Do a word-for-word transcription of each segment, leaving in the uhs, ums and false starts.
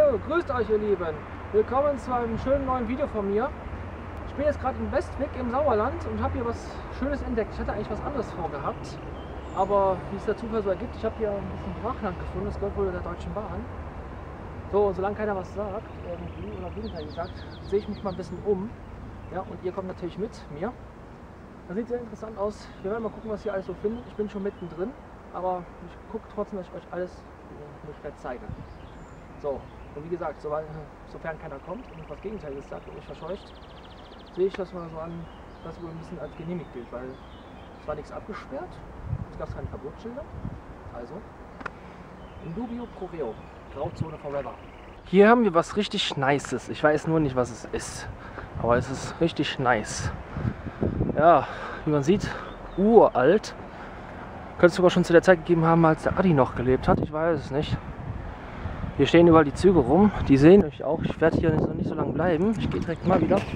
Jo, grüßt euch ihr Lieben. Willkommen zu einem schönen neuen Video von mir. Ich bin jetzt gerade in Westwig im Sauerland und habe hier was Schönes entdeckt. Ich hatte eigentlich was anderes vorgehabt, aber wie es der Zufall so ergibt, ich habe hier ein bisschen Brachland gefunden, das gehört wohl der Deutschen Bahn. So, und solange keiner was sagt, irgendwie, oder Gegenteil gesagt, sehe ich mich mal ein bisschen um. Ja, und ihr kommt natürlich mit mir. Das sieht sehr interessant aus. Wir werden mal gucken, was hier alles so findet. Ich bin schon mittendrin, aber ich gucke trotzdem, dass ich euch alles in Möglichkeit zeige. So, und wie gesagt, so, sofern keiner kommt und was Gegenteiliges sagt und mich verscheucht, sehe ich das mal so an, dass wohl ein bisschen als genehmigt gilt, weil es war nichts abgesperrt, es gab keine Verbotsschilder. Also, in dubio pro reo, Grauzone forever. Hier haben wir was richtig Nices. Ich weiß nur nicht, was es ist, aber es ist richtig nice. Ja, wie man sieht, uralt. Könnte es sogar schon zu der Zeit gegeben haben, als der Adi noch gelebt hat. Ich weiß es nicht. Hier stehen überall die Züge rum. Die sehen euch auch. Ich werde hier nicht so, nicht so lange bleiben. Ich gehe direkt mal wieder.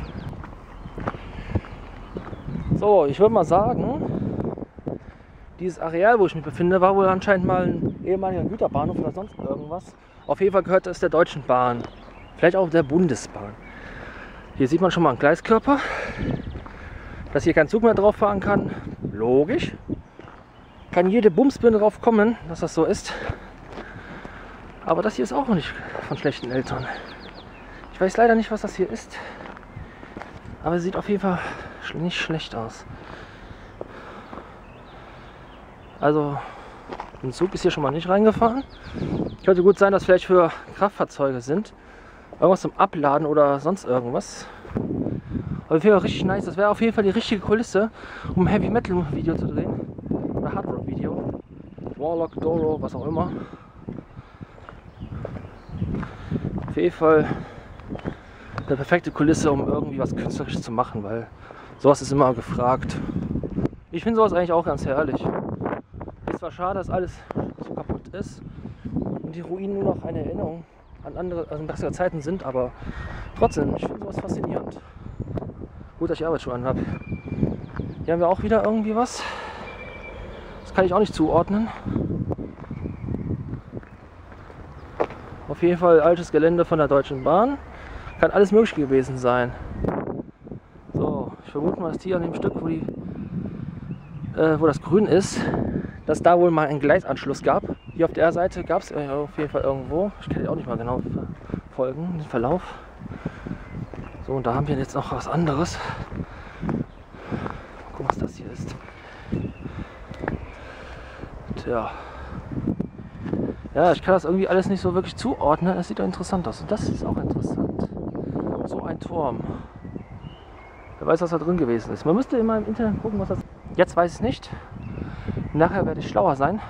So, ich würde mal sagen, dieses Areal, wo ich mich befinde, war wohl anscheinend mal ein ehemaliger Güterbahnhof oder sonst irgendwas. Auf jeden Fall gehört es der Deutschen Bahn. Vielleicht auch der Bundesbahn. Hier sieht man schon mal einen Gleiskörper. Dass hier kein Zug mehr drauf fahren kann. Logisch. Kann jede Bumsbirne drauf kommen, dass das so ist. Aber das hier ist auch nicht von schlechten Eltern. Ich weiß leider nicht, was das hier ist. Aber es sieht auf jeden Fall nicht schlecht aus. Also, ein Zug ist hier schon mal nicht reingefahren. Könnte gut sein, dass vielleicht für Kraftfahrzeuge sind. Irgendwas zum Abladen oder sonst irgendwas. Aber auf jeden Fall richtig nice. Das wäre auf jeden Fall die richtige Kulisse, um ein Heavy Metal Video zu drehen. Oder Hard Rock Video. Warlock, Doro, was auch immer. Auf jeden Fall eine perfekte Kulisse, um irgendwie was Künstlerisches zu machen, weil sowas ist immer gefragt. Ich finde sowas eigentlich auch ganz herrlich. Ist zwar schade, dass alles so kaputt ist und die Ruinen nur noch eine Erinnerung an andere, also bessere Zeiten sind, aber trotzdem, ich finde sowas faszinierend. Gut, dass ich Arbeitsschuhe anhabe. Hier haben wir auch wieder irgendwie was. Das kann ich auch nicht zuordnen. Auf jeden Fall altes Gelände von der Deutschen Bahn. Kann alles möglich gewesen sein. So, ich vermute mal, dass hier an dem Stück, wo, die, äh, wo das grün ist, dass da wohl mal einen Gleisanschluss gab. Hier auf der Seite gab es auf jeden Fall irgendwo. Ich kann die auch nicht mal genau verfolgen, den Verlauf. So, und da haben wir jetzt noch was anderes. Mal gucken, was das hier ist. Tja. Ja, ich kann das irgendwie alles nicht so wirklich zuordnen. Es sieht doch interessant aus. Und das ist auch interessant. So ein Turm. Wer weiß, was da drin gewesen ist. Man müsste immer im Internet gucken, was das ist. Jetzt weiß ich es nicht. Nachher werde ich schlauer sein.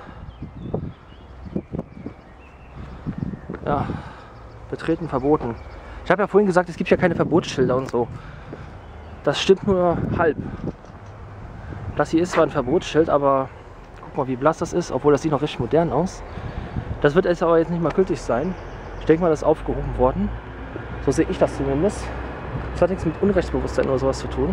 Ja, betreten verboten. Ich habe ja vorhin gesagt, es gibt ja keine Verbotsschilder und so. Das stimmt nur halb. Das hier ist zwar ein Verbotsschild, aber guck mal, wie blass das ist, obwohl das sieht noch richtig modern aus. Das wird jetzt aber jetzt nicht mal gültig sein. Ich denke mal, das ist aufgehoben worden. So sehe ich das zumindest. Das hat nichts mit Unrechtsbewusstsein oder sowas zu tun.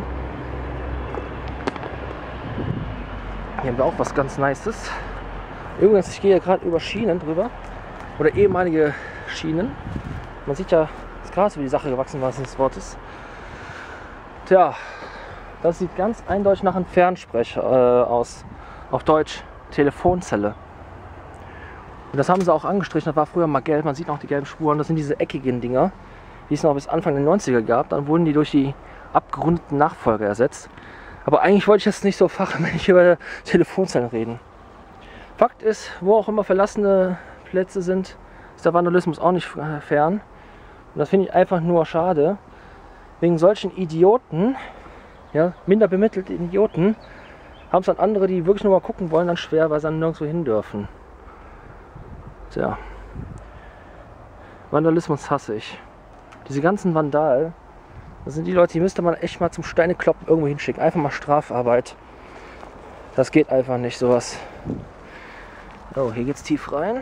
Hier haben wir auch was ganz Nices. Übrigens, ich gehe ja gerade über Schienen drüber. Oder ehemalige Schienen. Man sieht ja das Gras, wie die Sache gewachsen war, des Wortes. Tja, das sieht ganz eindeutig nach einem Fernsprecher äh, aus. Auf Deutsch Telefonzelle. Und das haben sie auch angestrichen, das war früher mal gelb, man sieht noch die gelben Spuren, das sind diese eckigen Dinger, die es noch bis Anfang der neunziger gab, dann wurden die durch die abgerundeten Nachfolger ersetzt. Aber eigentlich wollte ich jetzt nicht so fachmännisch über Telefonzellen reden. Fakt ist, wo auch immer verlassene Plätze sind, ist der Vandalismus auch nicht fern. Und das finde ich einfach nur schade. Wegen solchen Idioten, ja, minder bemittelte Idioten, haben es dann andere, die wirklich nur mal gucken wollen, dann schwer, weil sie dann nirgendwo hin dürfen. Tja. Vandalismus hasse ich. Diese ganzen Vandalen, das sind die Leute, die müsste man echt mal zum Steinekloppen irgendwo hinschicken. Einfach mal Strafarbeit. Das geht einfach nicht, sowas. Oh, hier geht's tief rein.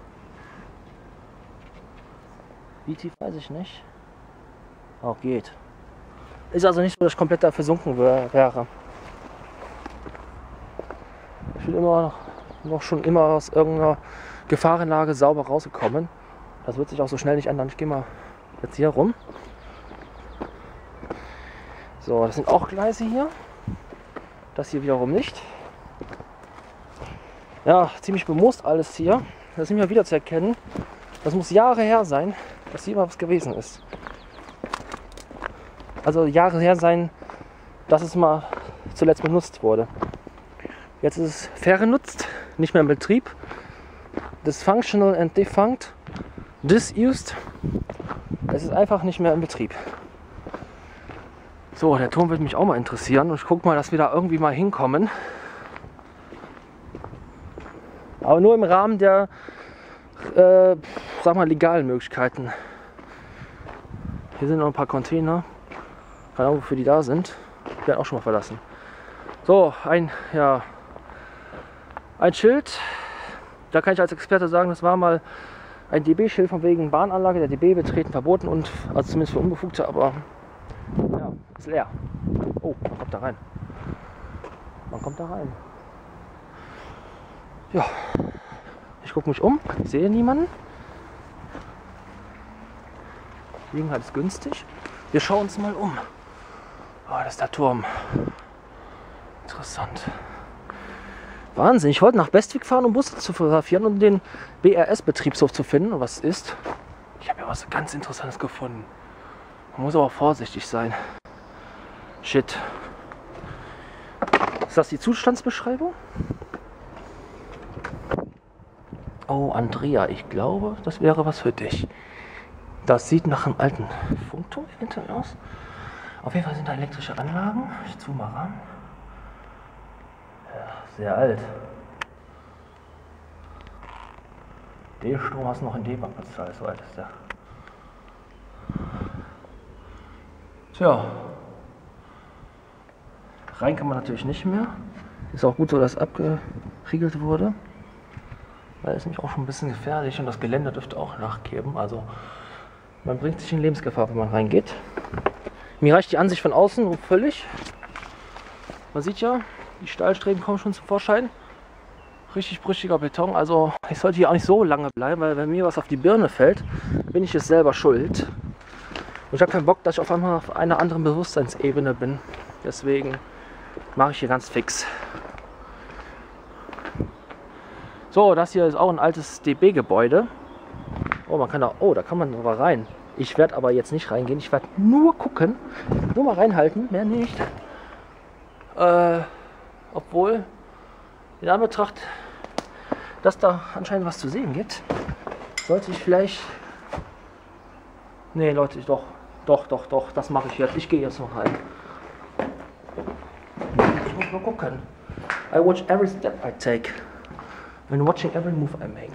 Wie tief, weiß ich nicht. Auch geht. Ist also nicht so, dass ich komplett da versunken wäre. Ich bin immer noch, noch schon immer aus irgendeiner Gefahrenlage sauber rausgekommen. Das wird sich auch so schnell nicht ändern. Ich gehe mal jetzt hier rum. So, das sind auch Gleise hier. Das hier wiederum nicht. Ja, ziemlich bemoost alles hier. Das ist nicht mehr wieder zu erkennen. Das muss Jahre her sein, dass hier mal was gewesen ist. Also Jahre her sein, dass es mal zuletzt benutzt wurde. Jetzt ist es vergenutzt, nicht mehr in Betrieb. Dysfunctional and defunct. Disused. Es ist einfach nicht mehr in Betrieb. So, der Turm würde mich auch mal interessieren. Und ich gucke mal, dass wir da irgendwie mal hinkommen. Aber nur im Rahmen der, äh, sag mal, legalen Möglichkeiten. Hier sind noch ein paar Container. Keine Ahnung, wofür die da sind. Die werden auch schon mal verlassen. So, ein, ja, ein Schild. Da kann ich als Experte sagen, das war mal ein D B-Schild von wegen Bahnanlage. Der D B betreten verboten und, also zumindest für Unbefugte, aber ja, ist leer. Oh, man kommt da rein. Man kommt da rein. Ja, ich gucke mich um, ich sehe niemanden. Die Gelegenheit ist günstig. Wir schauen uns mal um. Oh, das ist der Turm. Interessant. Wahnsinn, ich wollte nach Bestwig fahren, um Busse zu fotografieren und den B R S-Betriebshof zu finden. Und was ist? Ich habe ja was ganz Interessantes gefunden. Man muss aber vorsichtig sein. Shit. Ist das die Zustandsbeschreibung? Oh, Andrea, ich glaube, das wäre was für dich. Das sieht nach einem alten Funkturm eventuell aus. Auf jeden Fall sind da elektrische Anlagen. Ich zoome mal ran. Ja, sehr alt. D-Strom hast du noch in D-Mark bezahlt, so alt ist der. Tja. Rein kann man natürlich nicht mehr. Ist auch gut so, dass abgeriegelt wurde. Weil es nämlich auch schon ein bisschen gefährlich und das Geländer dürfte auch nachgeben. Also man bringt sich in Lebensgefahr, wenn man reingeht. Mir reicht die Ansicht von außen völlig. Man sieht ja, die Stahlstreben kommen schon zum Vorschein. Richtig brüchiger Beton. Also ich sollte hier auch nicht so lange bleiben, weil wenn mir was auf die Birne fällt, bin ich es selber schuld. Und ich habe keinen Bock, dass ich auf einmal auf einer anderen Bewusstseinsebene bin. Deswegen mache ich hier ganz fix. So, das hier ist auch ein altes D B-Gebäude. Oh, man kann da, oh, da kann man aber rein. Ich werde aber jetzt nicht reingehen. Ich werde nur gucken, nur mal reinhalten, mehr nicht. Äh, obwohl, in Anbetracht, dass da anscheinend was zu sehen gibt, sollte ich vielleicht... Nee, Leute, ich doch, doch, doch, doch, das mache ich jetzt. Ich gehe jetzt noch rein. Ich muss nur gucken. I watch every step I take. And watching every move I make.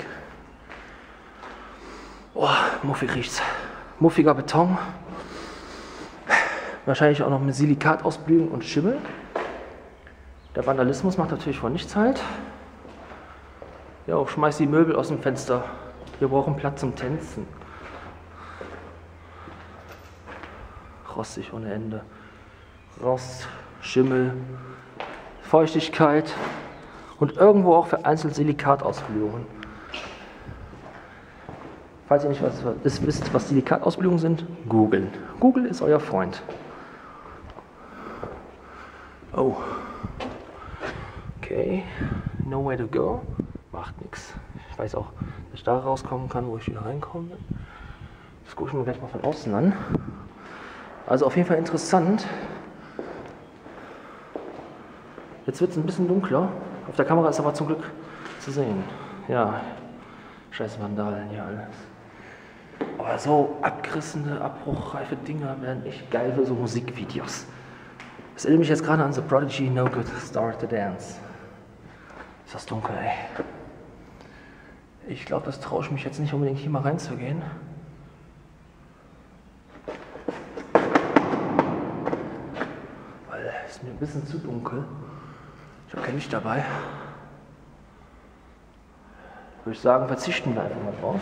Oh, muffig riecht's. Muffiger Beton. Wahrscheinlich auch noch mit Silikatausblühen und Schimmel. Der Vandalismus macht natürlich von nichts halt. Ja, schmeiß die Möbel aus dem Fenster. Wir brauchen Platz zum Tänzen. Rostig ohne Ende. Rost, Schimmel, Feuchtigkeit und irgendwo auch vereinzelt Silikatausblühungen. Falls ihr nicht was, was, wisst, was Silikatausblühungen sind, googeln. Google ist euer Freund. Oh. Okay. No way to go. Macht nichts. Ich weiß auch, dass ich da rauskommen kann, wo ich wieder reinkomme. Das gucke ich mir gleich mal von außen an. Also auf jeden Fall interessant. Jetzt wird es ein bisschen dunkler. Auf der Kamera ist aber zum Glück zu sehen. Ja, scheiß Vandalen hier alles. Aber so abgerissene, abbruchreife Dinger wären echt geil für so Musikvideos. Das erinnert mich jetzt gerade an The Prodigy, No Good, Start to Dance. Ist das dunkel, ey. Ich glaube, das traue ich mich jetzt nicht unbedingt hier mal reinzugehen. Weil es ist mir ein bisschen zu dunkel. Ich habe kein Licht dabei. Würde ich sagen, verzichten wir einfach mal drauf.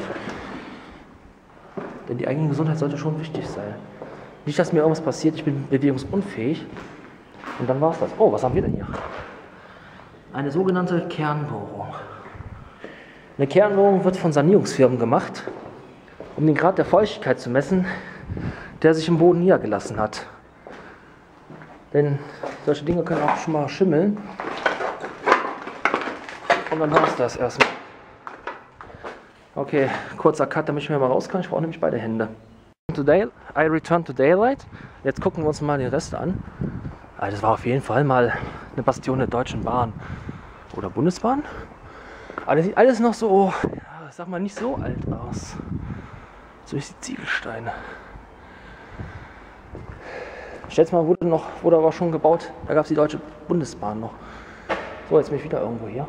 Denn die eigene Gesundheit sollte schon wichtig sein. Nicht, dass mir irgendwas passiert, ich bin bewegungsunfähig. Und dann war es das. Oh, was haben wir denn hier? Eine sogenannte Kernbohrung. Eine Kernbohrung wird von Sanierungsfirmen gemacht. um den Grad der Feuchtigkeit zu messen, der sich im Boden niedergelassen hat. Denn solche Dinge können auch schon mal schimmeln. Und dann war es das erstmal. Okay, kurzer Cut, damit ich mir mal raus kann. Ich brauche nämlich beide Hände. Today, I return to daylight. Jetzt gucken wir uns mal den Rest an. Also das war auf jeden Fall mal eine Bastion der Deutschen Bahn oder Bundesbahn. Aber das sieht alles noch so, ja, sag mal, nicht so alt aus. So ist die Ziegelsteine. Schätz mal, wurde noch, wurde aber schon gebaut. Da gab es die Deutsche Bundesbahn noch. So, jetzt bin ich wieder irgendwo hier.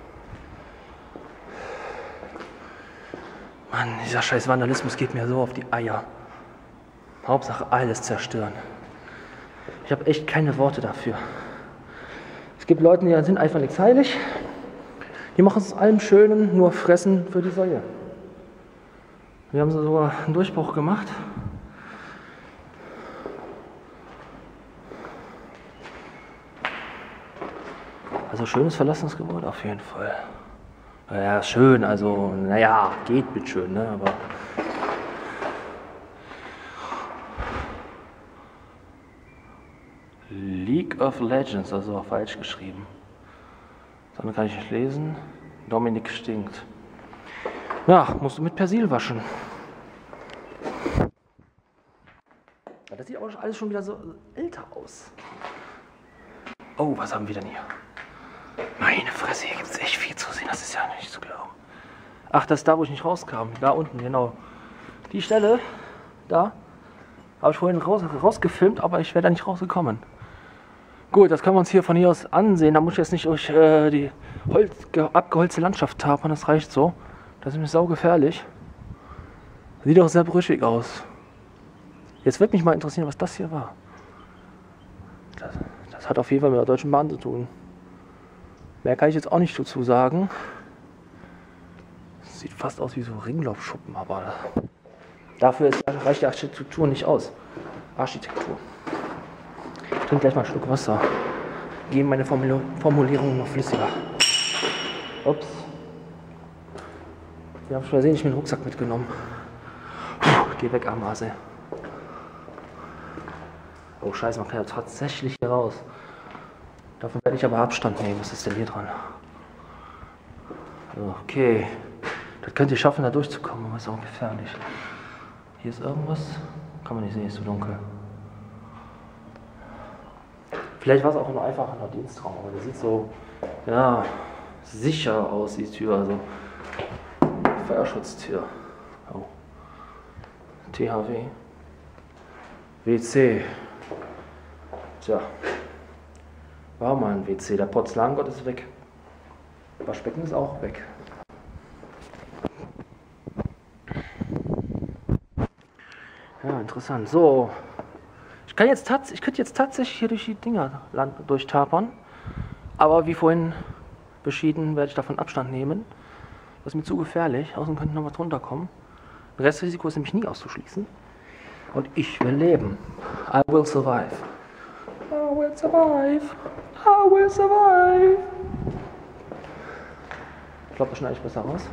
Mann, dieser scheiß Vandalismus geht mir so auf die Eier. Hauptsache alles zerstören. Ich habe echt keine Worte dafür. Es gibt Leute, die sind einfach nichts heilig. Die machen es aus allem Schönen, nur fressen für die Säue. Wir haben sogar einen Durchbruch gemacht. Also schönes verlassenes Gebäude auf jeden Fall. Ja, schön, also, naja, geht mit schön, ne, aber... League of Legends, also falsch geschrieben. Dann kann ich nicht lesen. Dominik stinkt. Ja, musst du mit Persil waschen. Ja, das sieht auch alles schon wieder so älter aus. Oh, was haben wir denn hier? Meine Fresse, hier gibt es echt viel zu sehen, das ist ja nicht zu glauben. Ach, das ist da, wo ich nicht rauskam. Da unten, genau. Die Stelle, da, habe ich vorhin raus, rausgefilmt, aber ich wäre da nicht rausgekommen. Gut, das können wir uns hier von hier aus ansehen. Da muss ich jetzt nicht durch äh, die Holz, abgeholzte Landschaft tapern, das reicht so. Das ist nämlich saugefährlich. Sieht auch sehr brüchig aus. Jetzt wird mich mal interessieren, was das hier war. Das, das hat auf jeden Fall mit der Deutschen Bahn zu tun. Mehr kann ich jetzt auch nicht dazu sagen. Sieht fast aus wie so Ringlaufschuppen, aber dafür ist, reicht die Architektur nicht aus. Architektur. Ich trinke gleich mal einen Schluck Wasser. Geben meine Formulierungen noch flüssiger. Ups. Wir haben schon gesehen, ich mir den Rucksack mitgenommen. Puh, geh weg, Amase. Oh Scheiße, man kann ja tatsächlich hier raus. Davon werde ich aber Abstand nehmen. Was ist denn hier dran? Okay. Das könnt ihr schaffen, da durchzukommen, aber ist auch gefährlich. Hier ist irgendwas. Kann man nicht sehen, ist zu dunkel. Vielleicht war es auch nur einfach ein Dienstraum, aber der sieht so, ja, sicher aus, die Tür. Also Feuerschutztür. Oh. T H W. W C. Tja. War mal ein W C. Der Porzellangott ist weg. Waschbecken ist auch weg. Ja, interessant. So. Ich, kann jetzt tats ich könnte jetzt tatsächlich hier durch die Dinger durchtapern. Aber wie vorhin beschieden, werde ich davon Abstand nehmen. Das ist mir zu gefährlich. Außen könnte noch was runterkommen. Das Restrisiko ist nämlich nie auszuschließen. Und ich will leben. I will survive. I will survive. I will survive. Ich glaube, das schneide ich besser raus.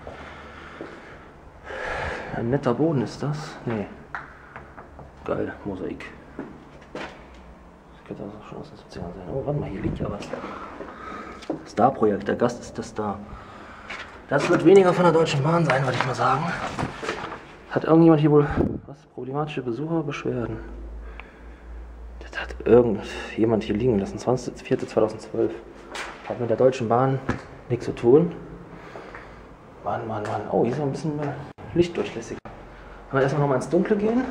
Ein netter Boden ist das. Nee. Geil, Mosaik. Das könnte also schon aus den siebzigern sein. Oh, warte mal, hier liegt ja was. Star-Projekt, der Gast ist der Star. Das wird weniger von der Deutschen Bahn sein, würde ich mal sagen. Hat irgendjemand hier wohl was? Problematische Besucherbeschwerden? Das hat irgendjemand hier liegen lassen. zwanzigster vierter zweitausendzwölf. Hat mit der Deutschen Bahn nichts zu tun. Mann, Mann, Mann. Oh, hier ist noch ein bisschen mehr lichtdurchlässiger. Aber erstmal noch mal ins Dunkle gehen.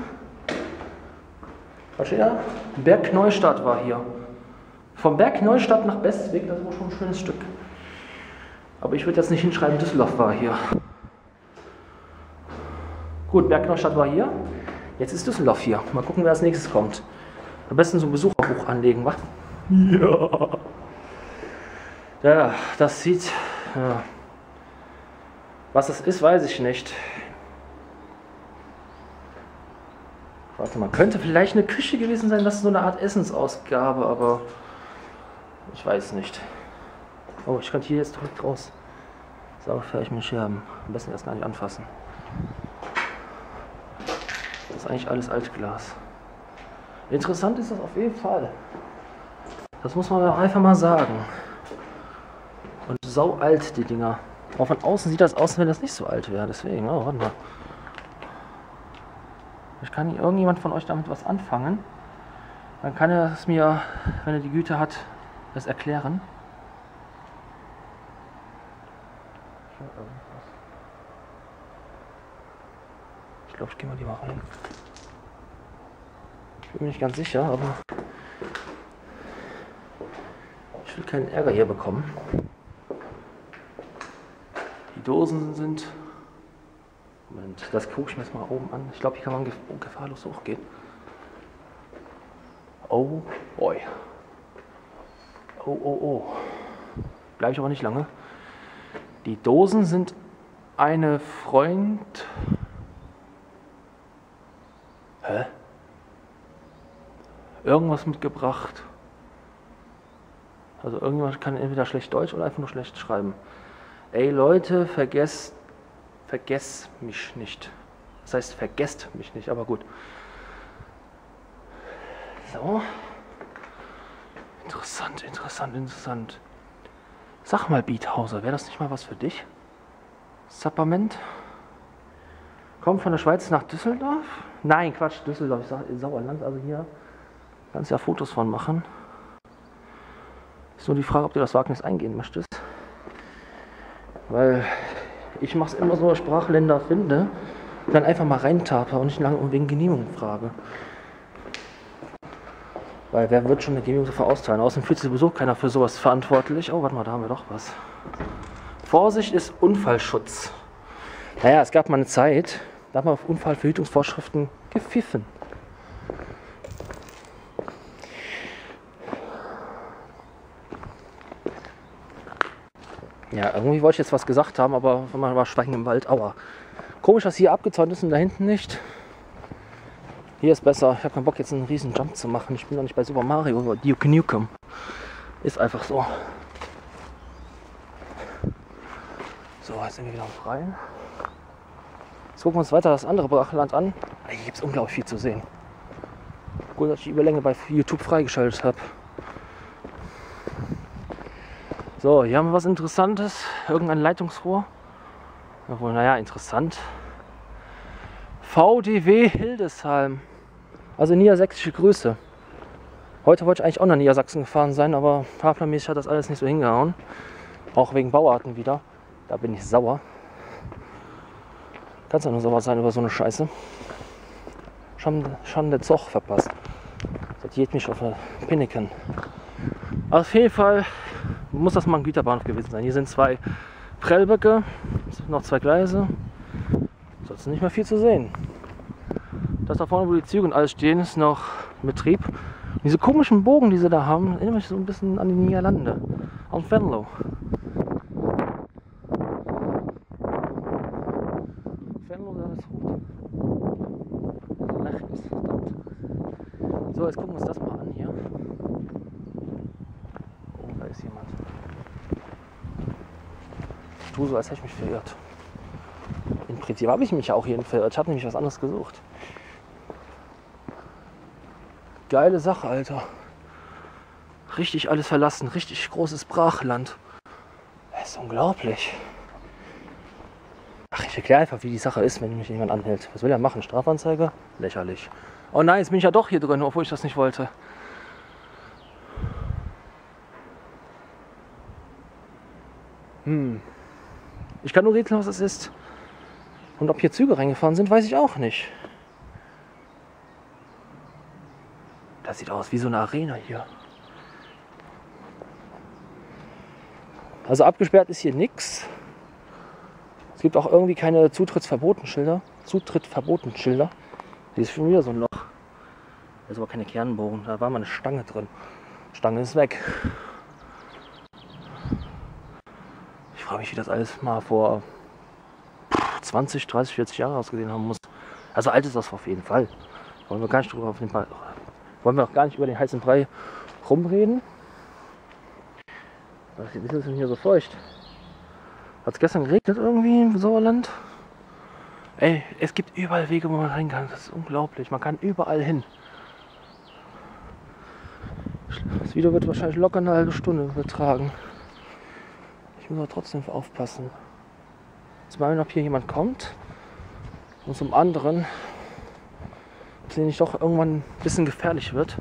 Was steht da? Berg Neustadt war hier. Vom Berg Neustadt nach Bestwig, das war schon ein schönes Stück. Aber ich würde jetzt nicht hinschreiben, Düsseldorf war hier. Gut, Berg Neustadt war hier. Jetzt ist Düsseldorf hier. Mal gucken, wer als nächstes kommt. Am besten so ein Besucherbuch anlegen, wa? Ja. Ja, das sieht... Ja. Was das ist, weiß ich nicht. Warte mal, könnte vielleicht eine Küche gewesen sein, das ist so eine Art Essensausgabe, aber ich weiß nicht. Oh, ich könnte hier jetzt direkt raus. Saugefähig mit Scherben. Am besten erst gar nicht anfassen. Das ist eigentlich alles Altglas. Interessant ist das auf jeden Fall. Das muss man einfach mal sagen. Und sau alt, die Dinger. Auch von außen sieht das aus, als wenn das nicht so alt wäre. Deswegen, oh, warte mal. Ich kann irgendjemand von euch damit was anfangen. Dann kann er es mir, wenn er die Güte hat, das erklären. Ich glaube, ich gehe mal lieber rein. Ich bin mir nicht ganz sicher, aber ich will keinen Ärger hier bekommen. Die Dosen sind... Moment, das gucke ich mir jetzt mal oben an. Ich glaube, hier kann man gef gefahrlos hochgehen. Oh boy. Oh, oh, oh. Bleibe ich aber nicht lange. Die Dosen sind eine Freund... Hä? Irgendwas mitgebracht. Also irgendjemand kann entweder schlecht Deutsch oder einfach nur schlecht schreiben. Ey Leute, vergesst, vergesst mich nicht. Das heißt, vergesst mich nicht, aber gut. So. Interessant, interessant, interessant. Sag mal, Biethauser, wäre das nicht mal was für dich? Sapperment? Kommt von der Schweiz nach Düsseldorf? Nein, Quatsch, Düsseldorf, ich sag Sauerland, also hier kannst du ja Fotos von machen. Ist nur die Frage, ob du das Wagnis eingehen möchtest. Weil ich mache es immer so, Sprachländer finde und dann einfach mal reintape und nicht lange wegen Genehmigung frage. Weil wer wird schon eine Genehmigung dafür austeilen? Außerdem fühlt sich sowieso keiner für sowas verantwortlich. Oh, warte mal, da haben wir doch was. Vorsicht ist Unfallschutz. Naja, es gab mal eine Zeit, da hat man auf Unfallverhütungsvorschriften gepfiffen. Ja, irgendwie wollte ich jetzt was gesagt haben, aber man war Schweigen im Wald. Aua. Komisch, dass hier abgezäunt ist und da hinten nicht. Hier ist besser. Ich habe keinen Bock, jetzt einen riesen Jump zu machen. Ich bin noch nicht bei Super Mario oder Duke Nukem. Ist einfach so. So, jetzt sind wir wieder am Freien. Jetzt gucken wir uns weiter das andere Brachland an. Hier gibt es unglaublich viel zu sehen. Gut, dass ich die Überlänge bei YouTube freigeschaltet habe. So, hier haben wir was Interessantes. Irgendein Leitungsrohr. Obwohl, naja, interessant. V D W Hildesheim. Also niedersächsische Grüße. Heute wollte ich eigentlich auch nach Niedersachsen gefahren sein, aber fahrplanmäßig hat das alles nicht so hingehauen. Auch wegen Bauarten wieder. Da bin ich sauer. Kannst ja nur sauer sein über so eine Scheiße. Schon, schon der Zoch verpasst. Das geht mich auf eine Pinneken. Auf jeden Fall muss das mal ein Güterbahnhof gewesen sein. Hier sind zwei Prellböcke, noch zwei Gleise. Sonst nicht mehr viel zu sehen. Das da vorne, wo die Züge und alles stehen, ist noch in Betrieb. Und diese komischen Bogen, die sie da haben, erinnern mich so ein bisschen an die Niederlande. An Venlo. Venlo, das ist gut. Rechts, verdammt. So, jetzt gucken wir uns das mal an hier. Oh, da ist jemand. Ich tue so, als hätte ich mich verirrt. Im Prinzip habe ich mich ja auch hier verirrt. Ich habe nämlich was anderes gesucht. Geile Sache, Alter. Richtig alles verlassen. Richtig großes Brachland. Das ist unglaublich. Ach, ich erkläre einfach, wie die Sache ist, wenn mich jemand anhält. Was will er machen? Strafanzeige? Lächerlich. Oh nein, jetzt bin ich ja doch hier drin, obwohl ich das nicht wollte. Hm. Ich kann nur rätseln, was es ist. Und ob hier Züge reingefahren sind, weiß ich auch nicht. Das sieht aus wie so eine Arena hier. Also abgesperrt ist hier nichts. Es gibt auch irgendwie keine Zutrittsverbotenschilder. Zutrittverbotenschilder. Hier ist schon wieder so ein Loch. Da ist aber keine Kernbohrung. Da war mal eine Stange drin. Stange ist weg. Ich frage mich, wie das alles mal vor zwanzig, dreißig, vierzig Jahren ausgesehen haben muss. Also alt ist das auf jeden Fall. Wollen wir gar nicht drüber auf den Ball. Wollen wir auch gar nicht über den heißen Brei rumreden? Was ist denn hier so feucht? Hat es gestern geregnet irgendwie im Sauerland? Ey, es gibt überall Wege, wo man rein kann. Das ist unglaublich. Man kann überall hin. Das Video wird wahrscheinlich locker eine halbe Stunde betragen. Ich muss aber trotzdem aufpassen. Zum einen, ob hier jemand kommt. Und zum anderen, ob es nicht doch irgendwann ein bisschen gefährlich wird.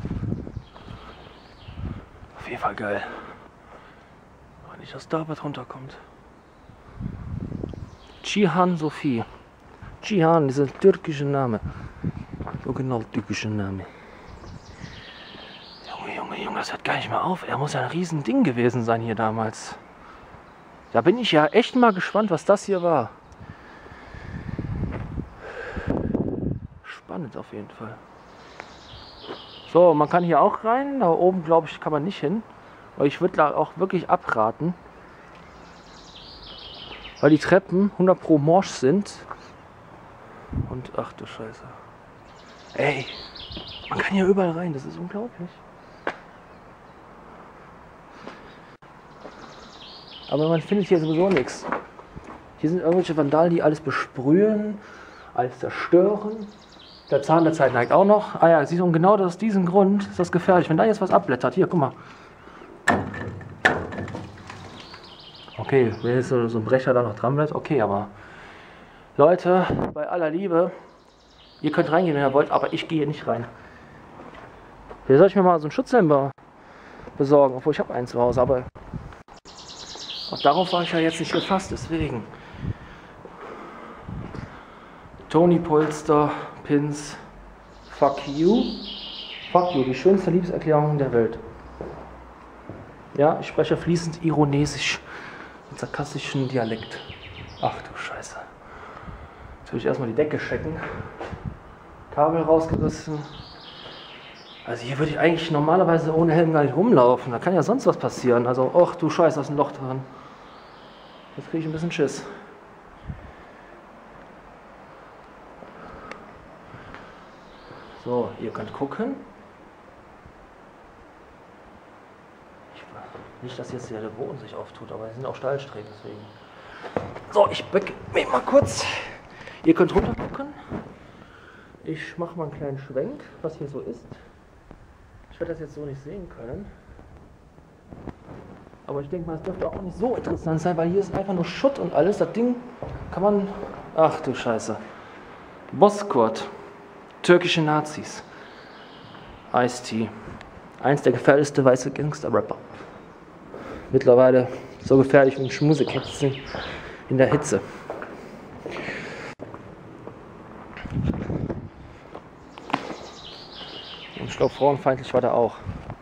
Auf jeden Fall geil. Aber nicht, dass da was runterkommt. Cihan Sophie. Cihan, dieser türkische Name. Original türkischer Name. Junge, Junge, Junge, das hört gar nicht mehr auf. Er muss ja ein riesen Ding gewesen sein hier damals. Da bin ich ja echt mal gespannt, was das hier war. Spannend auf jeden Fall. So, man kann hier auch rein. Da oben, glaube ich, kann man nicht hin. Aber ich würde da auch wirklich abraten. Weil die Treppen hundert pro morsch sind. Und ach du Scheiße. Ey, man kann hier überall rein. Das ist unglaublich. Aber man findet hier sowieso nichts. Hier sind irgendwelche Vandalen, die alles besprühen, alles zerstören. Der Zahn der Zeit neigt auch noch. Ah ja, siehst du, und genau aus diesem Grund ist das gefährlich. Wenn da jetzt was abblättert, hier, guck mal. Okay, wenn jetzt so, so ein Brecher da noch dran bleibt, okay, aber Leute, bei aller Liebe, ihr könnt reingehen, wenn ihr wollt, aber ich gehe nicht rein. Hier soll ich mir mal so einen Schutzhelm besorgen, obwohl ich habe einen zu Hause, aber auch darauf war ich ja jetzt nicht gefasst, deswegen. Tony Polster, Pins, fuck you. Fuck you, die schönste Liebeserklärung der Welt. Ja, ich spreche fließend ironesisch, mit sarkastischen Dialekt. Ach du Scheiße. Jetzt will ich erstmal die Decke checken. Kabel rausgerissen. Also hier würde ich eigentlich normalerweise ohne Helm gar nicht rumlaufen. Da kann ja sonst was passieren. Also, ach du Scheiße, da ist ein Loch drin. Jetzt kriege ich ein bisschen Schiss. So, ihr könnt gucken. Ich, nicht, dass jetzt hier der Boden sich auftut, aber es sind auch Stahlstreben, deswegen. So, ich bücke mich mal kurz. Ihr könnt runter gucken. Ich mache mal einen kleinen Schwenk, was hier so ist. Ich werde das jetzt so nicht sehen können. Aber ich denke mal, es dürfte auch nicht so interessant sein, weil hier ist einfach nur Schutt und alles. Das Ding kann man... Ach du Scheiße. Bozkurt. Türkische Nazis. Ice-T. Eins der gefährlichsten weiße Gangster-Rapper. Mittlerweile so gefährlich wie ein Schmusekätzchen in der Hitze. Und ich glaube, frauenfeindlich war der auch.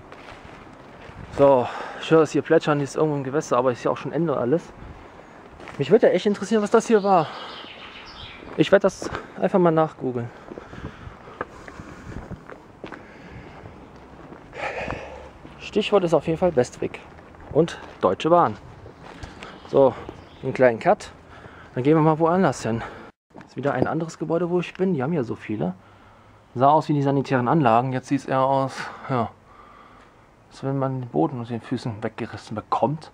So, ich höre es hier plätschern, die ist irgendwo im Gewässer, aber ist ja auch schon Ende alles. Mich würde ja echt interessieren, was das hier war. Ich werde das einfach mal nachgoogeln. Stichwort ist auf jeden Fall Westweg und Deutsche Bahn. So, einen kleinen Cut. Dann gehen wir mal woanders hin. Das ist wieder ein anderes Gebäude, wo ich bin. Die haben ja so viele. Sah aus wie die sanitären Anlagen. Jetzt sieht es eher aus, ja, als wenn man den Boden unter den Füßen weggerissen bekommt.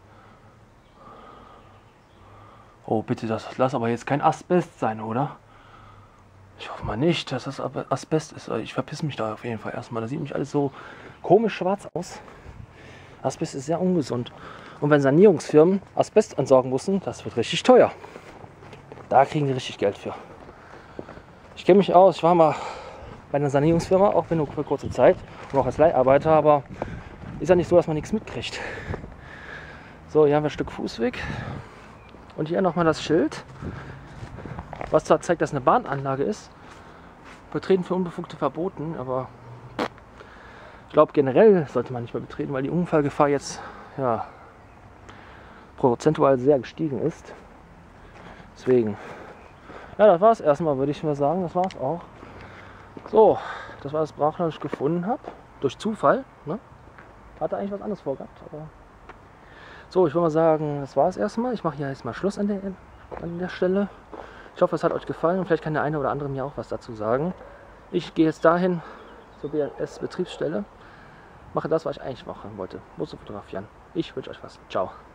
Oh, bitte, das lass aber jetzt kein Asbest sein, oder? Ich hoffe mal nicht, dass das Asbest ist. Ich verpiss mich da auf jeden Fall erstmal. Da sieht mich alles so komisch schwarz aus. Asbest ist sehr ungesund. Und wenn Sanierungsfirmen Asbest entsorgen müssen, das wird richtig teuer. Da kriegen die richtig Geld für. Ich kenne mich aus. Ich war mal bei einer Sanierungsfirma, auch wenn nur für kurze Zeit und auch als Leiharbeiter, aber ist ja nicht so, dass man nichts mitkriegt. So, hier haben wir ein Stück Fußweg. Und hier nochmal das Schild, was zwar zeigt, dass eine Bahnanlage ist. Betreten für Unbefugte verboten, aber ich glaube generell sollte man nicht mehr betreten, weil die Unfallgefahr jetzt ja, prozentual sehr gestiegen ist. Deswegen, ja, das war es erstmal, würde ich mal sagen. Das war es auch. So, das war das Brachland, das ich gefunden habe. Durch Zufall. Ne? Hatte eigentlich was anderes vorgehabt. Aber so, ich würde mal sagen, das war es erstmal. Ich mache hier jetzt mal Schluss an der, an der Stelle. Ich hoffe, es hat euch gefallen und vielleicht kann der eine oder andere mir auch was dazu sagen. Ich gehe jetzt dahin zur B S Betriebsstelle. Mache das, was ich eigentlich machen wollte. Muss fotografieren. Ich wünsche euch was. Ciao.